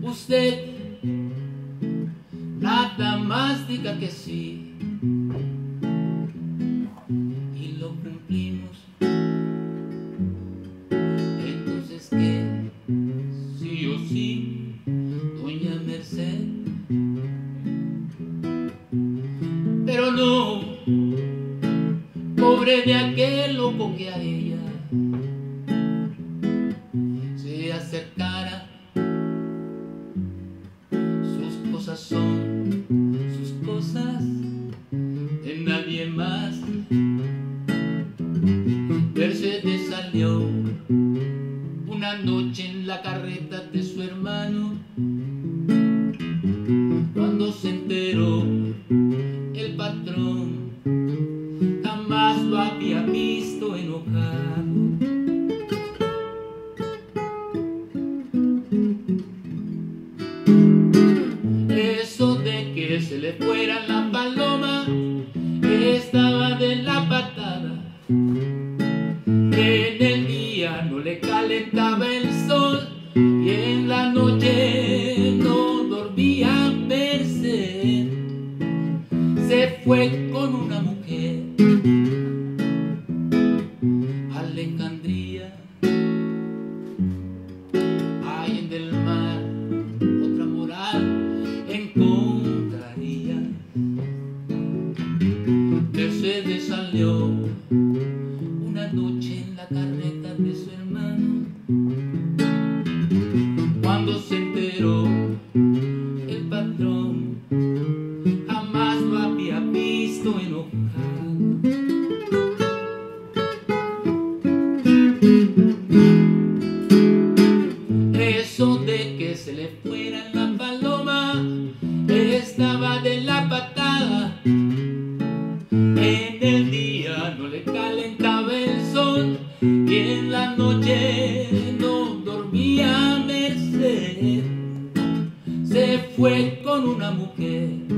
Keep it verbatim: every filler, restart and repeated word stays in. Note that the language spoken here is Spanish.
Usted nada más diga que sí y lo cumplimos. Entonces que sí o sí, doña Merced. Pero no, pobre de aquel loco que a ella se acercara. Sus cosas son sus cosas, de nadie más. Mercedes salió una noche en la carreta de su hermano. Cuando se enteró el patrón, jamás lo había visto enojado. Eso de que se le fuera la paloma estaba de la patada. En el día no le calentaba el sol y en la noche no dormía Merced. Se fue con una mujer a Alejandría. Ahí en del mar otra moral encontraría. Mercedes salió una noche en la carreta de su hermano. Cuando se enteró el patrón, jamás lo había visto enojado. Eso de que se le fuera la paloma estaba de la patada. En el día no le calentaba el sol y en la noche no dormía Merced. Se fue con una mujer